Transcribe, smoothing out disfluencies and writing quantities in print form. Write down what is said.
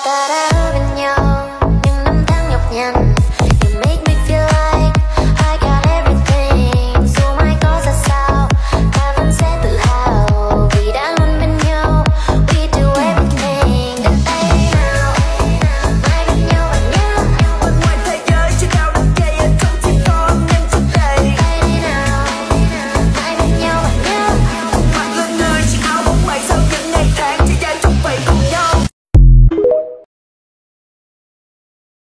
ta đã bên nhau những năm tháng nhọc nhằn.